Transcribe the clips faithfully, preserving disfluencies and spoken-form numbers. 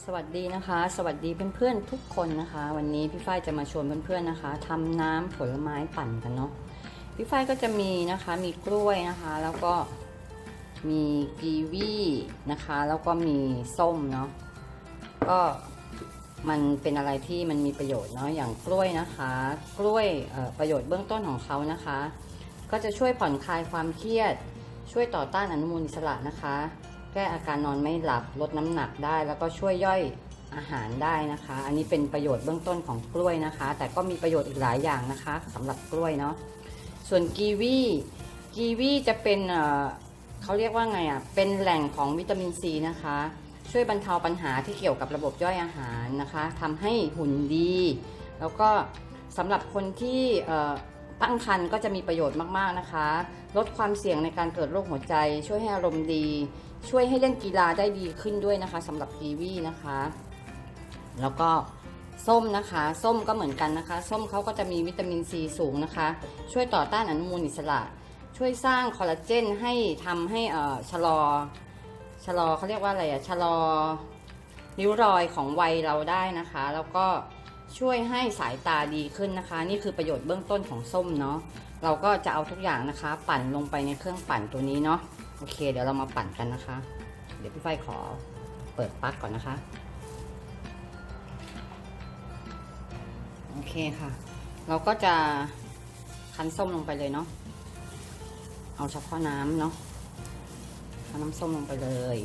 สวัสดีนะคะสวัสดีเพื่อนๆทุกคนนะคะวันนี้พี่ฝ้ายจะมาชวนเพื่อนๆนะคะทำน้ำผลไม้ปั่นกันเนาะพี่ฝ้ายก็จะมีนะคะมีกล้วยนะคะแล้วก็มีกีวีนะคะแล้วก็มีส้มเนาะก็มันเป็นอะไรที่มันมีประโยชน์เนาะอย่างกล้วยนะคะกล้วยประโยชน์เบื้องต้นของเขานะคะก็จะช่วยผ่อนคลายความเครียดช่วยต่อต้านอนุมูลอิสระนะคะแก้อาการนอนไม่หลับลดน้ำหนักได้แล้วก็ช่วยย่อยอาหารได้นะคะอันนี้เป็นประโยชน์เบื้องต้นของกล้วยนะคะแต่ก็มีประโยชน์อีกหลายอย่างนะคะสำหรับกล้วยเนาะส่วนกีวีกีวีจะเป็นเอ่อเขาเรียกว่าไงอ่ะเป็นแหล่งของวิตามินซีนะคะช่วยบรรเทาปัญหาที่เกี่ยวกับระบบย่อยอาหารนะคะทำให้หุ่นดีแล้วก็สำหรับคนที่ตั้งครรภ์ก็จะมีประโยชน์มากๆนะคะลดความเสี่ยงในการเกิดโรคหัวใจช่วยให้อารมณ์ดีช่วยให้เล่นกีฬาได้ดีขึ้นด้วยนะคะสำหรับกีวีนะคะแล้วก็ส้มนะคะส้มก็เหมือนกันนะคะส้มเขาก็จะมีวิตามินซีสูงนะคะช่วยต่อต้านอนุมูลอิสระช่วยสร้างคอลลาเจนให้ทำให้เอ่อชะลอชะลอเขาเรียกว่าอะไรอะชะลอริ้วรอยของวัยเราได้นะคะแล้วก็ช่วยให้สายตาดีขึ้นนะคะนี่คือประโยชน์เบื้องต้นของส้มเนาะเราก็จะเอาทุกอย่างนะคะปั่นลงไปในเครื่องปั่นตัวนี้เนาะโอเคเดี๋ยวเรามาปั่นกันนะคะเดี๋ยวพี่ฝ้ายขอเปิดปลั๊กก่อนนะคะโอเคค่ะเราก็จะคั้นส้มลงไปเลยเนาะเอาเฉพาะน้ำเนาะเอาน้ำส้มลงไปเลย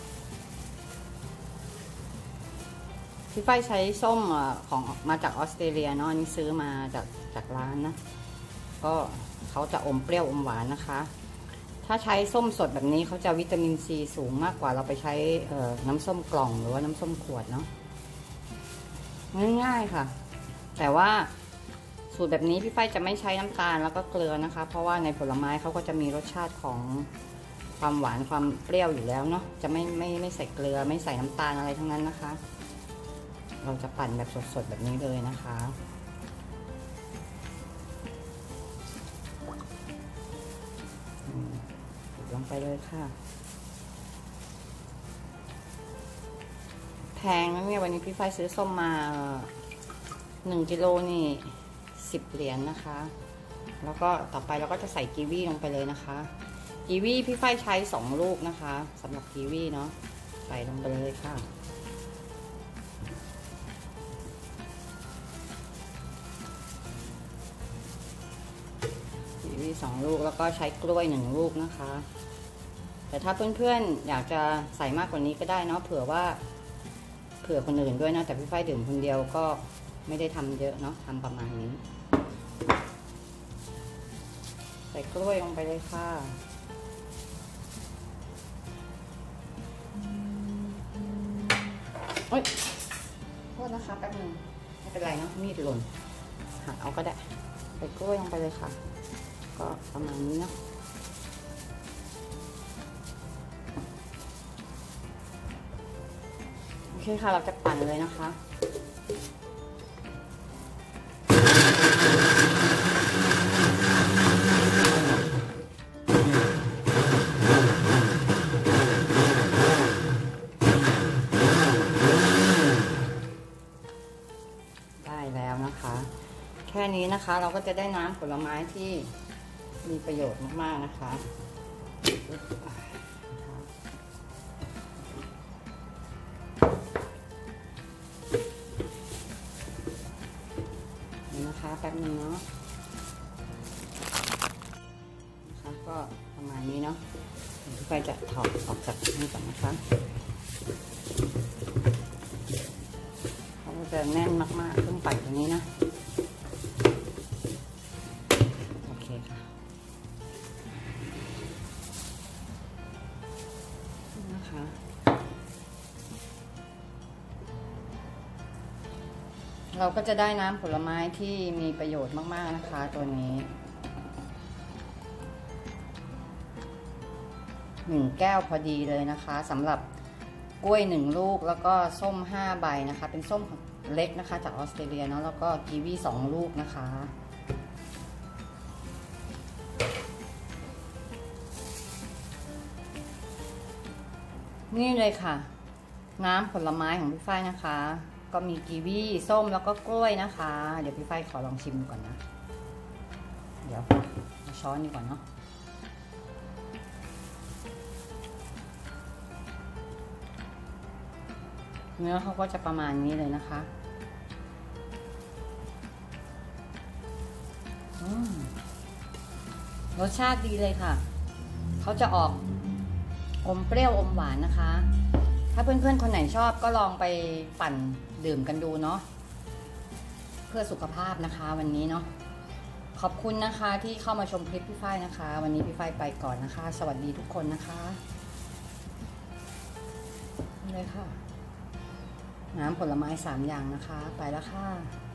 พี่ฝ้ายใช้ส้มของมาจากออสเตรเลียเนาะอันนี้ซื้อมาจากจากร้านนะก็เขาจะอมเปรี้ยวอมหวานนะคะถ้าใช้ส้มสดแบบนี้เขาจะวิตามินซีสูงมากกว่าเราไปใช้น้ำส้มกล่องหรือว่าน้ำส้มขวดเนาะง่ายๆค่ะแต่ว่าสูตรแบบนี้พี่ฝ้ายจะไม่ใช้น้ำตาลแล้วก็เกลือนะคะเพราะว่าในผลไม้เขาก็จะมีรสชาติของความหวานความเปรี้ยวอยู่แล้วเนาะจะไม่ไม่ไม่ใส่เกลือไม่ใส่น้ำตาลอะไรทั้งนั้นนะคะเราจะปั่นแบบสดๆแบบนี้เลยนะคะลงไปเลยค่ะแพงนะเนี่ยวันนี้พี่ฝ้ายซื้อส้มมาหนึ่งกิโลนี่สิบเหรียญ นะคะแล้วก็ต่อไปเราก็จะใส่กีวีลงไปเลยนะคะกีวีพี่ฝ้ายใช้สองลูกนะคะสำหรับกีวีเนาะใส่ลงไปเลยค่ะกีวีสองลูกแล้วก็ใช้กล้วยหนึ่งลูกนะคะแต่ถ้าเพื่อนๆอยากจะใส่มากกว่านี้ก็ได้เนาะเผื่อว่าเผื่อคนอื่นด้วยนะแต่พี่ฝ้ายดื่มคนเดียวก็ไม่ได้ทำเยอะเนาะทำประมาณนี้ใส่กล้วยลงไปเลยค่ะโอ๊ยโทษนะคะแป๊บนึงไม่เป็นไรเนาะมีดหล่นหักเอาก็ได้ใส่กล้วยลงไปเลยค่ะก็ประมาณนี้เนาะโอเคค่ะเราจะปั่นเลยนะคะแค่นี้นะคะเราก็จะได้น้ำผลไม้ที่มีประโยชน์มากๆนะคะนี่นะคะแป๊บนึงเนาะนะคะก็ประมาณนี้เนาะพี่ฝ้ายจะถอดออกจากนี่ก่อนนะคะเขาจะแน่นมากๆเครื่องปั่นตัวนี้นะเราก็จะได้น้ำผลไม้ที่มีประโยชน์มากๆนะคะตัวนี้หนึ่งแก้วพอดีเลยนะคะสำหรับกล้วยหนึ่งลูกแล้วก็ส้มห้าใบนะคะเป็นส้มเล็กนะคะจากออสเตรเลียเนาะแล้วก็กีวีสองลูกนะคะนี่เลยค่ะน้ำผลไม้ของพี่ฝ้ายนะคะ ก็มีกีวีส้มแล้วก็กล้วยนะคะ เดี๋ยวพี่ฝ้ายขอลองชิมดูก่อนนะ เดี๋ยวเอาช้อนดีกว่าเนาะเนื้อเขาก็จะประมาณนี้เลยนะคะรสชาติดีเลยค่ะเขาจะออกอมเปรี้ยวอมหวานนะคะถ้าเพื่อนๆคนไหนชอบก็ลองไปปั่นดื่มกันดูเนาะเพื่อสุขภาพนะคะวันนี้เนาะขอบคุณนะคะที่เข้ามาชมคลิปพี่ฝ้ายนะคะวันนี้พี่ฝ้ายไปก่อนนะคะสวัสดีทุกคนนะคะเลยค่ะน้ำผลไม้สามอย่างนะคะไปแล้วค่ะ